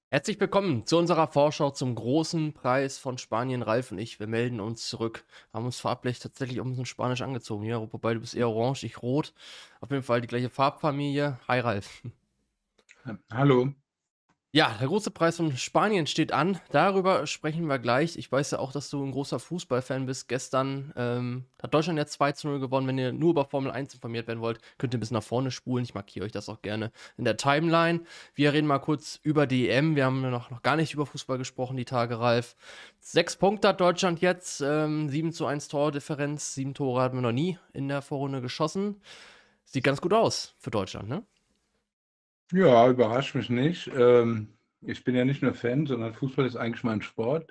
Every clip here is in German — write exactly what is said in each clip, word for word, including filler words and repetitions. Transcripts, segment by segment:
Herzlich willkommen zu unserer Vorschau zum großen Preis von Spanien. Ralf und ich, wir melden uns zurück. Haben uns farblich tatsächlich auch ein bisschen spanisch angezogen hier, wobei du bist eher orange, ich rot. Auf jeden Fall die gleiche Farbfamilie. Hi Ralf. Hallo. Ja, der große Preis von Spanien steht an. Darüber sprechen wir gleich. Ich weiß ja auch, dass du ein großer Fußballfan bist. Gestern ähm, hat Deutschland ja zwei zu null gewonnen. Wenn ihr nur über Formel eins informiert werden wollt, könnt ihr ein bisschen nach vorne spulen. Ich markiere euch das auch gerne in der Timeline. Wir reden mal kurz über die E M. Wir haben ja noch, noch gar nicht über Fußball gesprochen, die Tage, Ralf. Sechs Punkte hat Deutschland jetzt. Ähm, sieben zu eins Tordifferenz. Sieben Tore hatten wir noch nie in der Vorrunde geschossen. Sieht ganz gut aus für Deutschland, ne? Ja, überrascht mich nicht. Ähm, ich bin ja nicht nur Fan, sondern Fußball ist eigentlich mein Sport.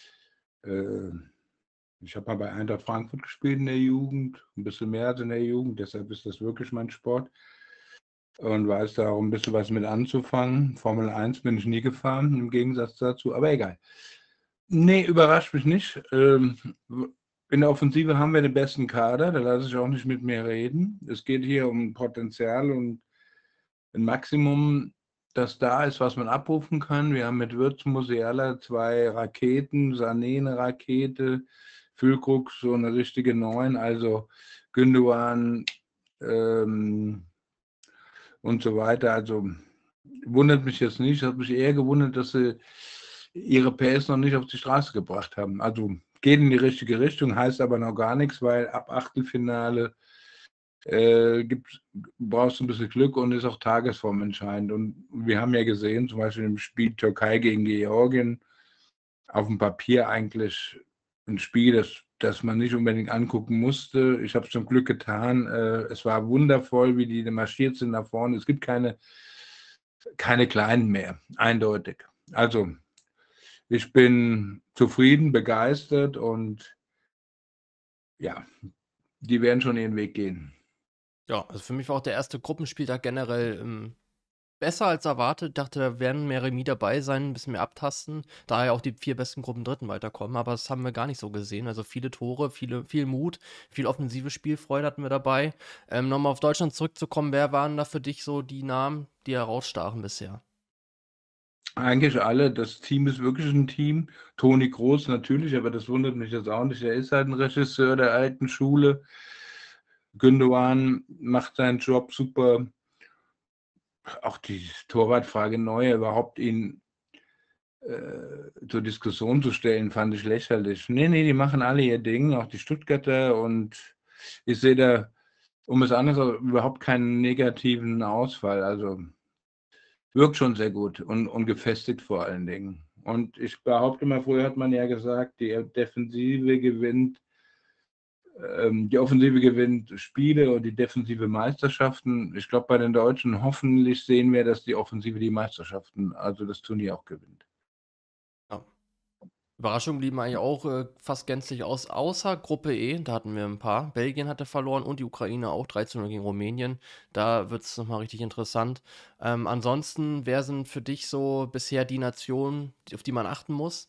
Äh, Ich habe mal bei Eintracht Frankfurt gespielt in der Jugend, ein bisschen mehr als in der Jugend, deshalb ist das wirklich mein Sport und weiß da auch ein bisschen was mit anzufangen. Formel eins bin ich nie gefahren, im Gegensatz dazu, aber egal. Ne, überrascht mich nicht. Ähm, in der Offensive haben wir den besten Kader, da lasse ich auch nicht mit mir reden. Es geht hier um Potenzial und ein Maximum, das da ist, was man abrufen kann. Wir haben mit Wirtz, Musiala zwei Raketen, Sané 'ne Rakete, Füllkrug so eine richtige Neun, also Gündoğan, ähm, und so weiter. Also, wundert mich jetzt nicht. Hat mich eher gewundert, dass sie ihre P S noch nicht auf die Straße gebracht haben. Also, geht in die richtige Richtung, heißt aber noch gar nichts, weil ab Achtelfinale äh, gibt, brauchst du ein bisschen Glück und ist auch tagesformentscheidend. Und wir haben ja gesehen, zum Beispiel im Spiel Türkei gegen Georgien, auf dem Papier eigentlich ein Spiel, das, das man nicht unbedingt angucken musste. Ich habe es zum Glück getan. Äh, es war wundervoll, wie die marschiert sind nach vorne. Es gibt keine, keine Kleinen mehr, eindeutig. Also, ich bin zufrieden, begeistert und ja, die werden schon ihren Weg gehen. Ja, also für mich war auch der erste Gruppenspieltag generell ähm, besser als erwartet. Dachte, da werden mehr Remis dabei sein, ein bisschen mehr abtasten, da ja auch die vier besten Gruppen Dritten weiterkommen. Aber das haben wir gar nicht so gesehen. Also viele Tore, viele, viel Mut, viel offensive Spielfreude hatten wir dabei. Ähm, nochmal auf Deutschland zurückzukommen, wer waren da für dich so die Namen, die herausstachen bisher? Eigentlich alle. Das Team ist wirklich ein Team. Toni Kroos natürlich, aber das wundert mich jetzt auch nicht. Er ist halt ein Regisseur der alten Schule. Gündoğan macht seinen Job super. Auch die Torwartfrage Neuer, überhaupt ihn äh, zur Diskussion zu stellen, fand ich lächerlich. Nee, nee, die machen alle ihr Ding, auch die Stuttgarter. Und ich sehe da, um es anders, überhaupt keinen negativen Ausfall. Also wirkt schon sehr gut und, und gefestigt vor allen Dingen. Und ich behaupte mal, früher hat man ja gesagt, die Defensive gewinnt, ähm, die Offensive gewinnt Spiele und die Defensive Meisterschaften. Ich glaube, bei den Deutschen hoffentlich sehen wir, dass die Offensive die Meisterschaften, also das Turnier auch gewinnt. Ja. Überraschungen blieben eigentlich auch äh, fast gänzlich aus, außer Gruppe E, da hatten wir ein paar. Belgien hatte verloren und die Ukraine auch drei zu null gegen Rumänien. Da wird es nochmal richtig interessant. Ähm, ansonsten, wer sind für dich so bisher die Nationen, die- auf die man achten muss?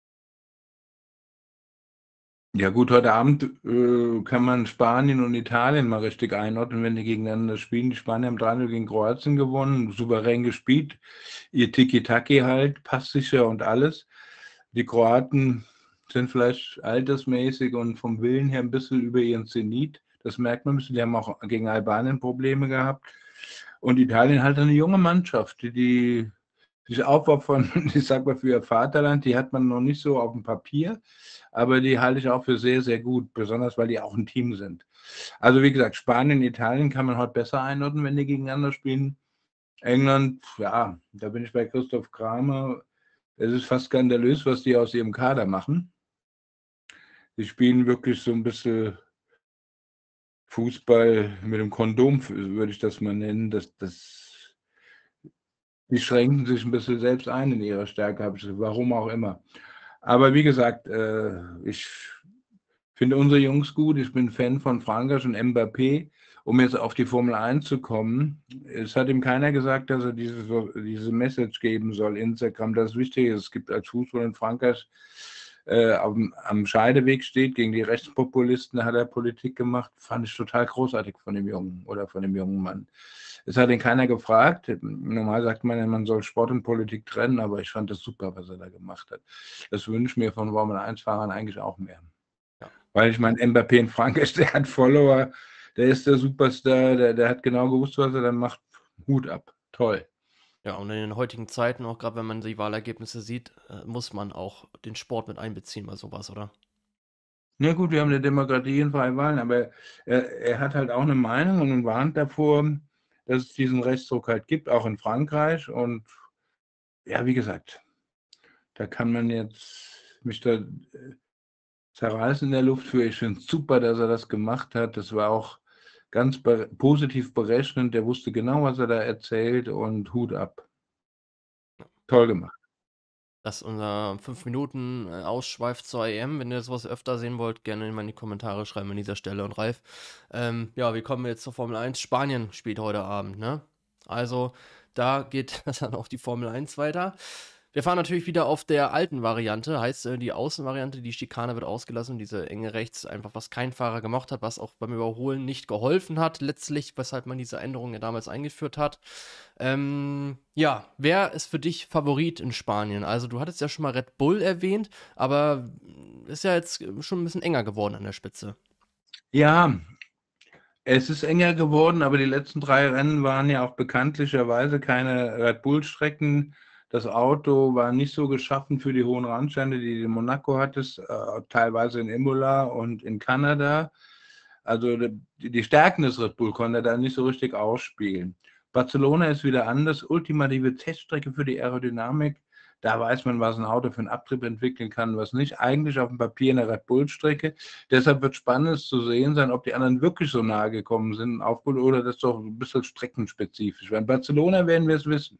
Ja gut, heute Abend äh, kann man Spanien und Italien mal richtig einordnen, wenn die gegeneinander spielen. Die Spanier haben drei null gegen Kroatien gewonnen, souverän gespielt. Ihr Tiki-Taki halt, passsicher und alles. Die Kroaten sind vielleicht altersmäßig und vom Willen her ein bisschen über ihren Zenit. Das merkt man ein bisschen. Die haben auch gegen Albanien Probleme gehabt. Und Italien halt eine junge Mannschaft, die, die sich aufopfern, ich sag mal, für ihr Vaterland. Die hat man noch nicht so auf dem Papier, aber die halte ich auch für sehr, sehr gut, besonders weil die auch ein Team sind. Also wie gesagt, Spanien, Italien kann man heute besser einordnen, wenn die gegeneinander spielen. England, ja, da bin ich bei Christoph Kramer. Es ist fast skandalös, was die aus ihrem Kader machen. Die spielen wirklich so ein bisschen Fußball mit dem Kondom, würde ich das mal nennen. Das, das, die schränken sich ein bisschen selbst ein in ihrer Stärke, habe ich, warum auch immer. Aber wie gesagt, äh, ich finde unsere Jungs gut. Ich bin Fan von Frankreich und Mbappé. Um jetzt auf die Formel eins zu kommen, es hat ihm keiner gesagt, dass er diese, diese Message geben soll, Instagram, das ist wichtig ist. Es gibt als Fußball in Frankreich äh, am, am Scheideweg steht, gegen die Rechtspopulisten hat er Politik gemacht, fand ich total großartig von dem Jungen oder von dem jungen Mann. Es hat ihn keiner gefragt. Normal sagt man ja, man soll Sport und Politik trennen, aber ich fand das super, was er da gemacht hat. Das wünsche ich mir von Formel eins Fahrern eigentlich auch mehr. Ja. Weil ich meine, Mbappé in Frankreich, der hat Follower, der ist der Superstar, der, der hat genau gewusst, was er dann macht. Hut ab. Toll. Ja, und in den heutigen Zeiten, auch gerade wenn man die Wahlergebnisse sieht, äh, muss man auch den Sport mit einbeziehen bei sowas, oder? Na gut, wir haben eine Demokratie in freien Wahlen, aber er, er hat halt auch eine Meinung und warnt davor, dass es diesen Rechtsruck halt gibt, auch in Frankreich. Und ja, wie gesagt, da kann man jetzt mich da äh, zerreißen in der Luft für. Ich finde es super, dass er das gemacht hat. Das war auch ganz be positiv berechnend. Der wusste genau, was er da erzählt, und Hut ab. Toll gemacht. Das ist unser fünf Minuten äh, Ausschweif zur E M. Wenn ihr sowas öfter sehen wollt, gerne mal in die Kommentare schreiben an dieser Stelle. Und Ralf, ähm, ja, wie kommen wir jetzt zur Formel eins? Spanien spielt heute Abend, ne? Also, da geht dann auch die Formel eins weiter. Wir fahren natürlich wieder auf der alten Variante, heißt äh, die Außenvariante, die Schikane wird ausgelassen, diese enge rechts, einfach was kein Fahrer gemocht hat, was auch beim Überholen nicht geholfen hat, letztlich, weshalb man diese Änderung ja damals eingeführt hat. Ähm, ja, wer ist für dich Favorit in Spanien? Also, du hattest ja schon mal Red Bull erwähnt, aber ist ja jetzt schon ein bisschen enger geworden an der Spitze. Ja, es ist enger geworden, aber die letzten drei Rennen waren ja auch bekanntlicherweise keine Red Bull-Strecken. Das Auto war nicht so geschaffen für die hohen Randstände, die du in Monaco hattest, äh, teilweise in Imola und in Kanada. Also die, die Stärken des Red Bull konnte er da nicht so richtig ausspielen. Barcelona ist wieder anders, ultimative Teststrecke für die Aerodynamik. Da weiß man, was ein Auto für einen Abtrieb entwickeln kann, was nicht. Eigentlich auf dem Papier eine Red Bull-Strecke. Deshalb wird spannend zu sehen sein, ob die anderen wirklich so nahe gekommen sind auf Bull oder das doch ein bisschen streckenspezifisch. Weil in Barcelona werden wir es wissen.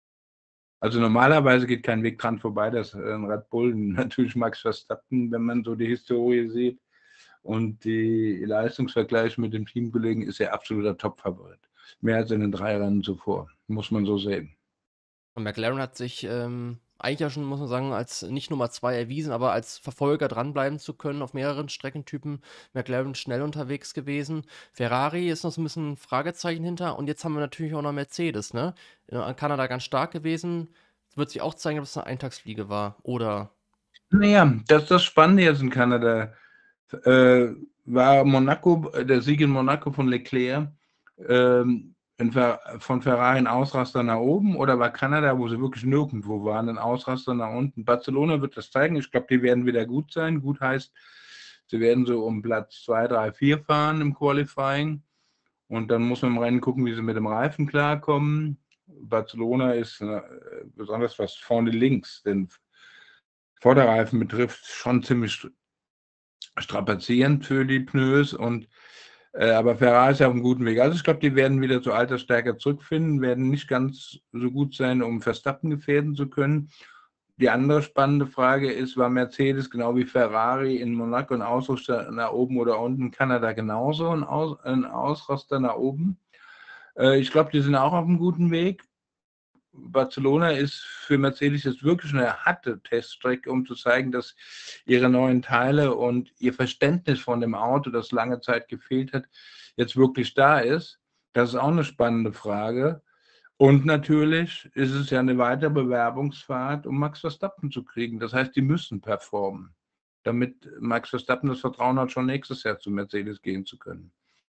Also normalerweise geht kein Weg dran vorbei, dass ein Red Bull, natürlich Max Verstappen, wenn man so die Historie sieht und die Leistungsvergleiche mit dem Teamkollegen, ist er absoluter Top-Favorit. Mehr als in den drei Rennen zuvor, muss man so sehen. Und McLaren hat sich ähm, eigentlich ja schon, muss man sagen, als nicht Nummer zwei erwiesen, aber als Verfolger dranbleiben zu können auf mehreren Streckentypen. McLaren schnell unterwegs gewesen. Ferrari ist noch so ein bisschen ein Fragezeichen hinter. Und jetzt haben wir natürlich auch noch Mercedes, ne? In Kanada ganz stark gewesen. Wird sich auch zeigen, ob es eine Eintagsfliege war. Oder. Naja, das ist das Spannende jetzt in Kanada. Äh, war Monaco, der Sieg in Monaco von Leclerc, ähm, von Ferrari ein Ausraster nach oben, oder war Kanada, wo sie wirklich nirgendwo waren, ein Ausraster nach unten? Barcelona wird das zeigen. Ich glaube, die werden wieder gut sein. Gut heißt, sie werden so um Platz zwei, drei, vier fahren im Qualifying. Und dann muss man im Rennen gucken, wie sie mit dem Reifen klarkommen. Barcelona ist äh, besonders was vorne links, den Vorderreifen betrifft, schon ziemlich strapazierend für die Pneus. Und äh, aber Ferrari ist ja auf einem guten Weg. Also ich glaube, die werden wieder zur Altersstärke zurückfinden, werden nicht ganz so gut sein, um Verstappen gefährden zu können. Die andere spannende Frage ist, war Mercedes genau wie Ferrari in Monaco ein Ausraster nach oben oder unten, Kanada genauso ein, Aus, ein Ausraster nach oben? Äh, ich glaube, die sind auch auf einem guten Weg. Barcelona ist für Mercedes jetzt wirklich eine harte Teststrecke, um zu zeigen, dass ihre neuen Teile und ihr Verständnis von dem Auto, das lange Zeit gefehlt hat, jetzt wirklich da ist. Das ist auch eine spannende Frage. Und natürlich ist es ja eine weitere Bewerbungsfahrt, um Max Verstappen zu kriegen. Das heißt, die müssen performen, damit Max Verstappen das Vertrauen hat, schon nächstes Jahr zu Mercedes gehen zu können.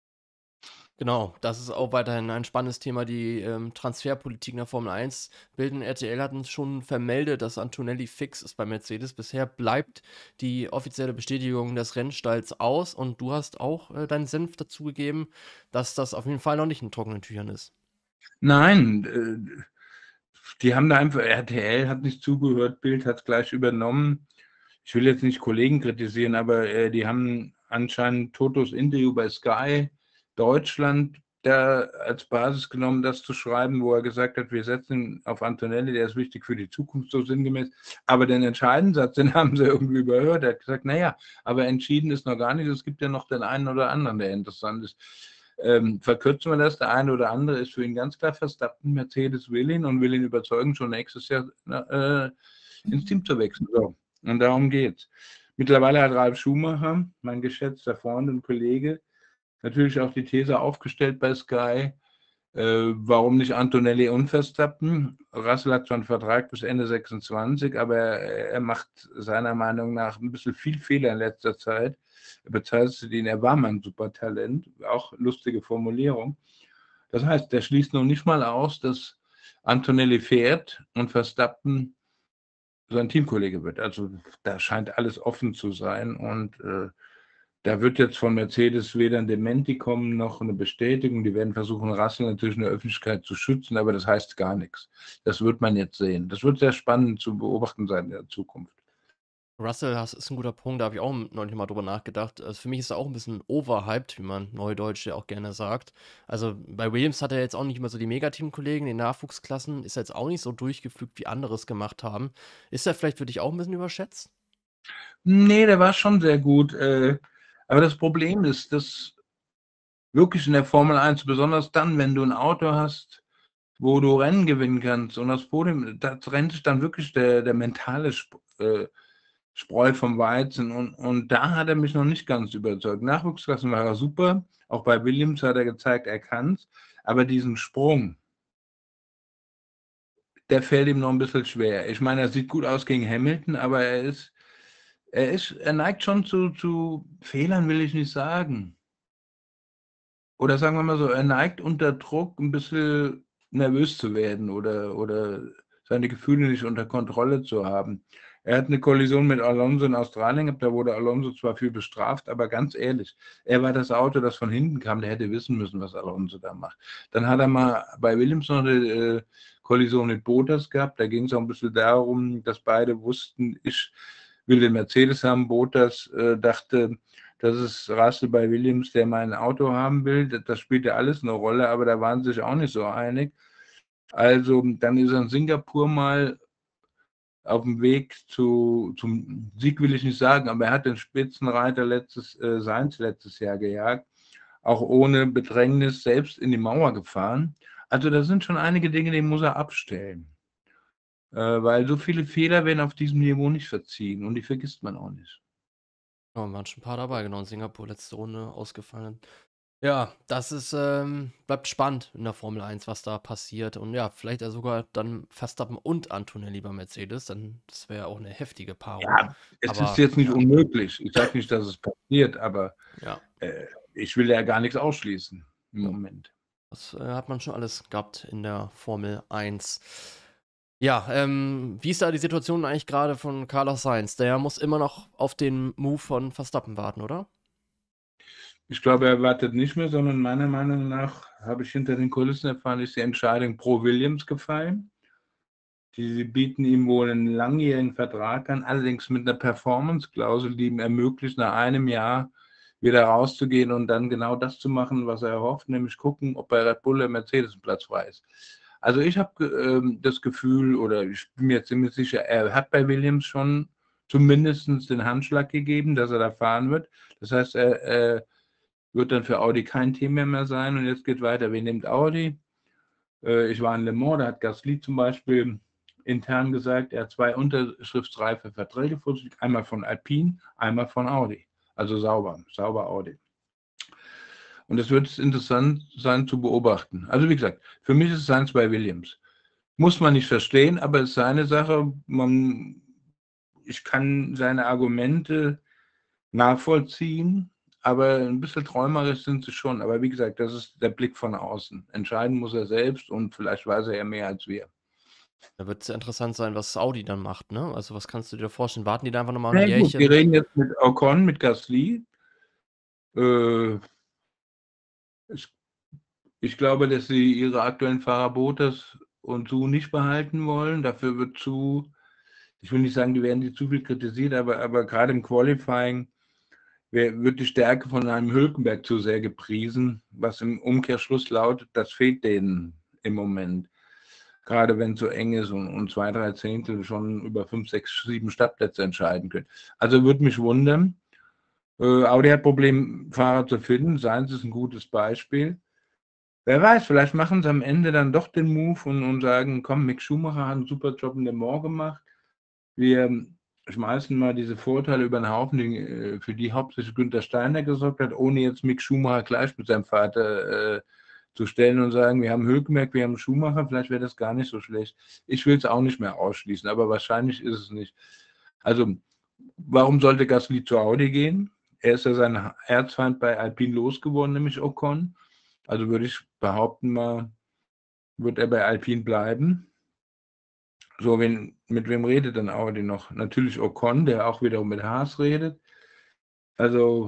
Genau, das ist auch weiterhin ein spannendes Thema. Die ähm, Transferpolitik nach Formel eins. Bild und R T L hatten schon vermeldet, dass Antonelli fix ist bei Mercedes. Bisher bleibt die offizielle Bestätigung des Rennstalls aus und du hast auch äh, deinen Senf dazu gegeben, dass das auf jeden Fall noch nicht in trockenen Tüchern ist. Nein, äh, die haben da einfach, R T L hat nicht zugehört, Bild hat es gleich übernommen. Ich will jetzt nicht Kollegen kritisieren, aber äh, die haben anscheinend Totos Interview bei Sky Deutschland da als Basis genommen, das zu schreiben, wo er gesagt hat, wir setzen auf Antonelli, der ist wichtig für die Zukunft, so sinngemäß. Aber den entscheidenden Satz, den haben sie irgendwie überhört. Er hat gesagt, naja, aber entschieden ist noch gar nicht, es gibt ja noch den einen oder anderen, der interessant ist. Ähm, verkürzen wir das, der eine oder andere ist für ihn ganz klar Verstappen, Mercedes will ihn und will ihn überzeugen, schon nächstes Jahr äh, ins Team zu wechseln. So. Und darum geht's. Mittlerweile hat Ralf Schumacher, mein geschätzter Freund und Kollege, natürlich auch die These aufgestellt bei Sky, äh, warum nicht Antonelli und Verstappen? Russell hat zwar einen Vertrag bis Ende sechsundzwanzig, aber er, er macht seiner Meinung nach ein bisschen viel Fehler in letzter Zeit. Er bezeichnet ihn, er war mal ein Supertalent, auch lustige Formulierung. Das heißt, der schließt noch nicht mal aus, dass Antonelli fährt und Verstappen sein Teamkollege wird. Also da scheint alles offen zu sein und äh, da wird jetzt von Mercedes weder ein Dementi kommen noch eine Bestätigung. Die werden versuchen, Russell natürlich in der Öffentlichkeit zu schützen, aber das heißt gar nichts. Das wird man jetzt sehen. Das wird sehr spannend zu beobachten sein in der Zukunft. Russell, das ist ein guter Punkt, da habe ich auch neulich mal drüber nachgedacht. Also, für mich ist er auch ein bisschen overhyped, wie man Neudeutsch ja auch gerne sagt. Also, bei Williams hat er jetzt auch nicht immer so die Megateam-Kollegen, in den Nachwuchsklassen ist er jetzt auch nicht so durchgeflügt, wie andere es gemacht haben. Ist er vielleicht für dich auch ein bisschen überschätzt? Nee, der war schon sehr gut. Äh, aber das Problem ist, dass wirklich in der Formel eins, besonders dann, wenn du ein Auto hast, wo du Rennen gewinnen kannst und das Podium, da trennt sich dann wirklich der, der mentale Sp äh, Spreu vom Weizen und, und da hat er mich noch nicht ganz überzeugt. Nachwuchsklassen war er super, auch bei Williams hat er gezeigt, er kann es, aber diesen Sprung, der fällt ihm noch ein bisschen schwer. Ich meine, er sieht gut aus gegen Hamilton, aber er ist, er ist, er neigt schon zu, zu Fehlern, will ich nicht sagen. Oder sagen wir mal so, er neigt unter Druck ein bisschen nervös zu werden oder, oder seine Gefühle nicht unter Kontrolle zu haben. Er hat eine Kollision mit Alonso in Australien gehabt, da wurde Alonso zwar viel bestraft, aber ganz ehrlich, er war das Auto, das von hinten kam, der hätte wissen müssen, was Alonso da macht. Dann hat er mal bei Williams noch eine äh, Kollision mit Bottas gehabt, da ging es auch ein bisschen darum, dass beide wussten, ich will den Mercedes haben. Bottas äh, dachte, das ist Russell bei Williams, der mein Auto haben will. Das spielt ja alles eine Rolle, aber da waren sie sich auch nicht so einig. Also dann ist er in Singapur mal auf dem Weg zu, zum Sieg, will ich nicht sagen, aber er hat den Spitzenreiter letztes, äh, Sainz letztes Jahr gejagt, auch ohne Bedrängnis selbst in die Mauer gefahren. Also da sind schon einige Dinge, die muss er abstellen, äh, weil so viele Fehler werden auf diesem Niveau nicht verziehen und die vergisst man auch nicht. Ja, waren schon ein paar dabei, genau, in Singapur letzte Runde ausgefallen. Ja, das ist, ähm bleibt spannend in der Formel eins, was da passiert und ja, vielleicht ja sogar dann Verstappen und Antonelli bei Mercedes, dann das wäre ja auch eine heftige Paarung. Ja, es ist Aber jetzt nicht ja, unmöglich. Ich sage nicht, dass es passiert, aber ja, äh, ich will ja gar nichts ausschließen im ja. Moment. Das, äh, hat man schon alles gehabt in der Formel eins. Ja, ähm, wie ist da die Situation eigentlich gerade von Carlos Sainz? Der muss immer noch auf den Move von Verstappen warten, oder? Ich glaube, er wartet nicht mehr, sondern meiner Meinung nach, habe ich hinter den Kulissen erfahren, ist die Entscheidung pro Williams gefallen. Die bieten ihm wohl einen langjährigen Vertrag an, allerdings mit einer Performance-Klausel, die ihm ermöglicht, nach einem Jahr wieder rauszugehen und dann genau das zu machen, was er erhofft, nämlich gucken, ob bei Red Bull oder Mercedes ein Platz frei ist. Also ich habe ähm, das Gefühl, oder ich bin mir ziemlich sicher, er hat bei Williams schon zumindest den Handschlag gegeben, dass er da fahren wird. Das heißt, er, er wird dann für Audi kein Thema mehr sein und jetzt geht weiter. Wen nimmt Audi? Äh, ich war in Le Mans, da hat Gasly zum Beispiel intern gesagt, er hat zwei unterschriftsreife Verträge vor sich, einmal von Alpine, einmal von Audi. Also sauber, sauber Audi. Und es wird interessant sein zu beobachten. Also wie gesagt, für mich ist es eins bei Williams. Muss man nicht verstehen, aber es ist seine Sache. Man, ich kann seine Argumente nachvollziehen, aber ein bisschen träumerisch sind sie schon. Aber wie gesagt, das ist der Blick von außen. Entscheiden muss er selbst und vielleicht weiß er ja mehr als wir. Da wird es ja interessant sein, was Audi dann macht, ne? Also, was kannst du dir vorstellen? Warten die da einfach noch mal 'n Na ja, gut, wir Jährchen? reden jetzt mit Ocon, mit Gasly. Äh, ich, ich glaube, dass sie ihre aktuellen Fahrer Bottas und Su nicht behalten wollen. Dafür wird Su, ich will nicht sagen, die werden die zu viel kritisiert, aber, aber gerade im Qualifying wird die Stärke von einem Hülkenberg zu sehr gepriesen, was im Umkehrschluss lautet, das fehlt denen im Moment. Gerade wenn es so eng ist und, und zwei, drei Zehntel schon über fünf, sechs, sieben Startplätze entscheiden können. Also würde mich wundern. Äh, Audi hat Probleme, Fahrer zu finden. Sainz ist ein gutes Beispiel. Wer weiß, vielleicht machen sie am Ende dann doch den Move und, und sagen, komm, Mick Schumacher hat einen super Job in Le Mans gemacht. Wir schmeißen mal diese Vorteile über den Haufen, die, äh, für die hauptsächlich Günther Steiner gesorgt hat, ohne jetzt Mick Schumacher gleich mit seinem Vater äh, zu stellen und sagen, wir haben Hülkenberg, wir haben Schumacher, vielleicht wäre das gar nicht so schlecht. Ich will es auch nicht mehr ausschließen, aber wahrscheinlich ist es nicht. Also, warum sollte Gasly zu Audi gehen? Er ist ja sein Erzfeind bei Alpine losgeworden, nämlich Ocon. Also würde ich behaupten mal, wird er bei Alpine bleiben. So, wen, mit wem redet dann Audi noch? Natürlich Ocon, der auch wiederum mit Haas redet. Also,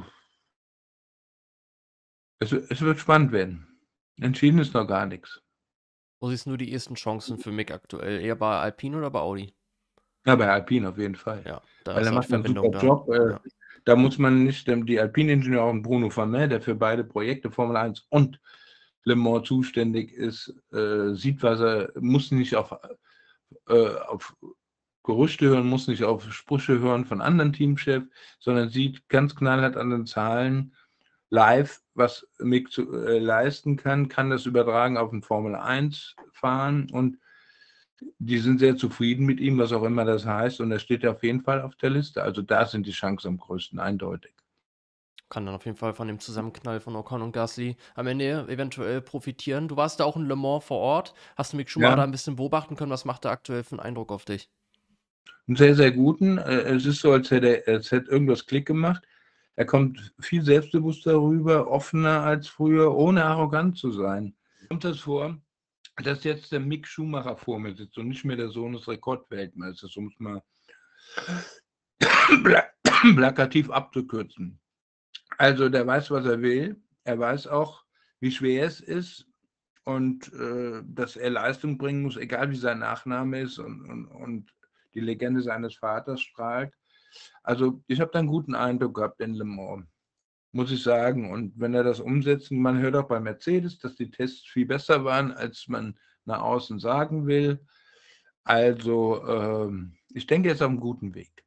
es, es wird spannend werden. Entschieden ist noch gar nichts. Wo siehst du die ersten Chancen für Mick aktuell? Eher bei Alpine oder bei Audi? Ja, bei Alpine auf jeden Fall. Ja, da Weil ist er auch die macht einen super Verbindung da. Job. Äh, Ja. da muss man nicht, ähm, die Alpine-Ingenieure Bruno Vermey, der für beide Projekte, Formel eins und Le Mans zuständig ist, äh, sieht, was er, muss nicht auf, äh, auf Gerüchte hören, muss nicht auf Sprüche hören von anderen Teamchefs, sondern sieht ganz knallhart an den Zahlen live, was Mick zu, äh, leisten kann, kann das übertragen auf ein Formel eins fahren und die sind sehr zufrieden mit ihm, was auch immer das heißt, und er steht auf jeden Fall auf der Liste. Also da sind die Chancen am größten, eindeutig. Kann dann auf jeden Fall von dem Zusammenknall von Ocon und Gasly am Ende eventuell profitieren. Du warst da auch in Le Mans vor Ort. Hast du Mick Schumacher Ja, da ein bisschen beobachten können? Was macht er aktuell für einen Eindruck auf dich? einen sehr, sehr guten. Äh, Es ist so, als hätte, er- als hätte irgendwas Klick gemacht. Er kommt viel selbstbewusster rüber, offener als früher, ohne arrogant zu sein. Kommt das vor, dass jetzt der Mick Schumacher vor mir sitzt und nicht mehr der Sohn des Rekordweltmeisters, um es mal plakativ abzukürzen. Also der weiß, was er will. Er weiß auch, wie schwer es ist und äh, dass er Leistung bringen muss, egal wie sein Nachname ist und, und, und die Legende seines Vaters strahlt. Also ich habe da einen guten Eindruck gehabt in Le Mans, muss ich sagen. Und wenn er das umsetzt, man hört auch bei Mercedes, dass die Tests viel besser waren, als man nach außen sagen will. Also ähm, ich denke, er ist auf einem guten Weg.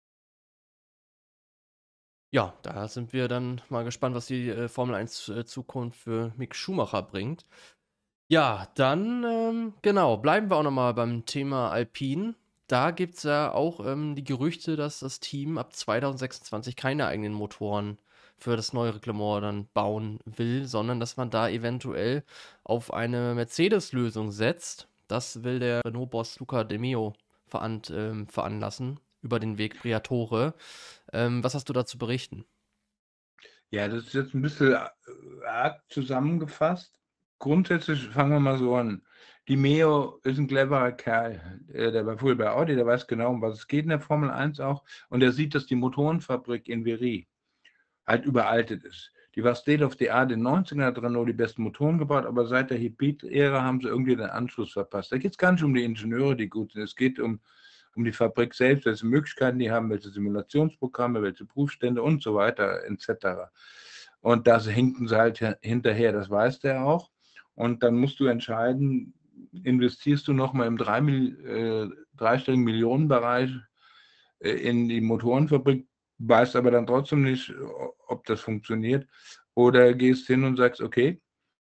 Ja, da sind wir dann mal gespannt, was die äh, Formel eins äh, Zukunft für Mick Schumacher bringt. Ja, dann, ähm, genau, bleiben wir auch noch mal beim Thema Alpine. Da gibt es ja auch ähm, die Gerüchte, dass das Team ab zwanzig sechsundzwanzig keine eigenen Motoren für das neue Reglement dann bauen will, sondern dass man da eventuell auf eine Mercedes-Lösung setzt. Das will der Renault-Boss Luca De Meo veran ähm, veranlassen über den Weg Briatore. Ähm, was hast du da zu berichten? Ja, das ist jetzt ein bisschen äh, arg zusammengefasst. Grundsätzlich fangen wir mal so an. Die Meo ist ein cleverer Kerl. Äh, Der war früher bei Audi, der weiß genau, um was es geht in der Formel eins auch. Und er sieht, dass die Motorenfabrik in Viry halt überaltet ist. Die war State of the Art in den neunzigern, hat Renault die besten Motoren gebaut, aber seit der Hybrid-Ära haben sie irgendwie den Anschluss verpasst. Da geht es gar nicht um die Ingenieure, die gut sind. Es geht um, um die Fabrik selbst, welche Möglichkeiten die haben, welche Simulationsprogramme, welche Prüfstände und so weiter et cetera. Und da hinken sie halt hinterher, das weiß der auch. Und dann musst du entscheiden, investierst du nochmal im drei, äh, dreistelligen Millionenbereich äh, in die Motorenfabrik, weißt aber dann trotzdem nicht, ob das funktioniert. Oder gehst hin und sagst, okay,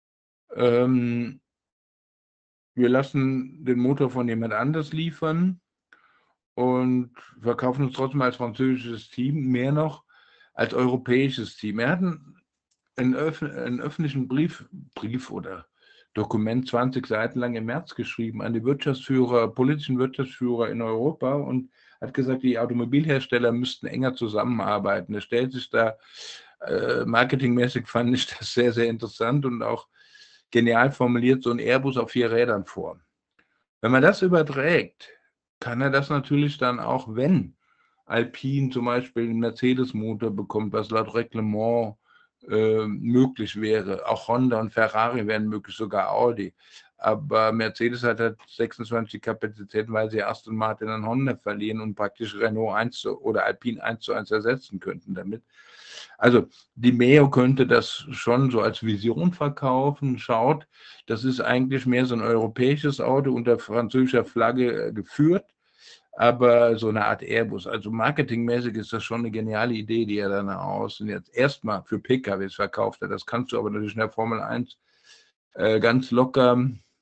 ähm, wir lassen den Motor von jemand anders liefern und verkaufen uns trotzdem als französisches Team, mehr noch als europäisches Team. Er hat einen, einen, Öf einen öffentlichen Brief, Brief oder Dokument zwanzig Seiten lang im März geschrieben an die Wirtschaftsführer, politischen Wirtschaftsführer in Europa und hat gesagt, die Automobilhersteller müssten enger zusammenarbeiten. Er stellt sich da äh, marketingmäßig, fand ich das sehr, sehr interessant und auch genial formuliert, so ein Airbus auf vier Rädern vor. Wenn man das überträgt, kann er das natürlich dann auch, wenn Alpine zum Beispiel einen Mercedes-Motor bekommt, was laut Reglement äh, möglich wäre. Auch Honda und Ferrari wären möglich, sogar Audi. Aber Mercedes hat halt sechsundzwanzig Kapazitäten, weil sie Aston Martin an Honda verlieren und praktisch Renault eins zu, oder Alpine eins zu eins ersetzen könnten damit. Also die Meo könnte das schon so als Vision verkaufen. Schaut, das ist eigentlich mehr so ein europäisches Auto unter französischer Flagge äh, geführt, aber so eine Art Airbus. Also marketingmäßig ist das schon eine geniale Idee, die er dann aus und jetzt erstmal für P K Ws verkauft hat. Das kannst du aber natürlich in der Formel eins äh, ganz locker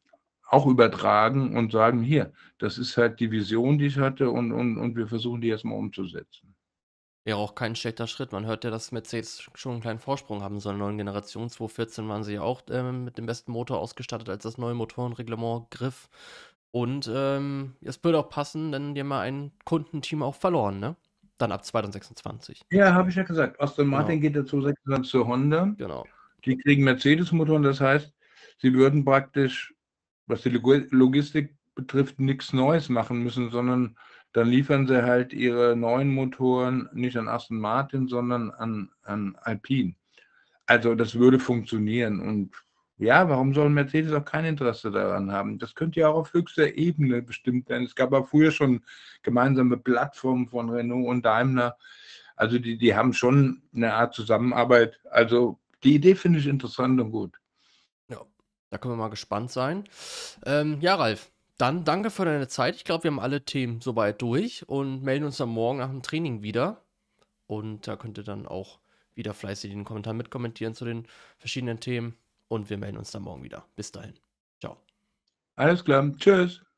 auch übertragen und sagen: „Hier, das ist halt die Vision, die ich hatte und und und wir versuchen die jetzt mal umzusetzen.“ Wäre auch kein schlechter Schritt. Man hört ja, dass Mercedes sch schon 'n kleinen Vorsprung haben soll in der neuen Generation. zwanzig vierzehn waren sie ja auch, ähm, mit dem besten Motor ausgestattet, als das neue Motorenreglement griff. Und, ähm, es würde auch passen, denn die haben ja ein Kundenteam auch verloren, ne? Dann ab zwanzig sechsundzwanzig. Ja, habe ich ja gesagt. Aston Martin Genau, geht ja zwanzig sechsundzwanzig zu Honda. genau. Die kriegen Mercedes-Motoren, das heißt, sie würden praktisch, was die Logo Logistik betrifft, nix Neues machen müssen, sondern dann liefern sie halt ihre neuen Motoren nicht an Aston Martin, sondern an an Alpine. Also, das würde funktionieren und ja, warum soll Mercedes auch kein Interesse daran haben? Das könnte ja auch auf höchster Ebene bestimmt werden. Es gab ja früher schon gemeinsame Plattformen von Renault und Daimler. Also, die die haben schon 'ne Art Zusammenarbeit. Also, die Idee finde ich interessant und gut. Ja, da können wir mal gespannt sein. Ähm, ja, Ralf, dann danke für deine Zeit. Ich glaube, wir haben alle Themen soweit durch und melden uns dann morgen nach dem Training wieder. Und da könnt ihr dann auch wieder fleißig in den Kommentaren mitkommentieren zu den verschiedenen Themen. Und wir melden uns dann morgen wieder. Bis dahin. Ciao. Alles klar. Tschüss.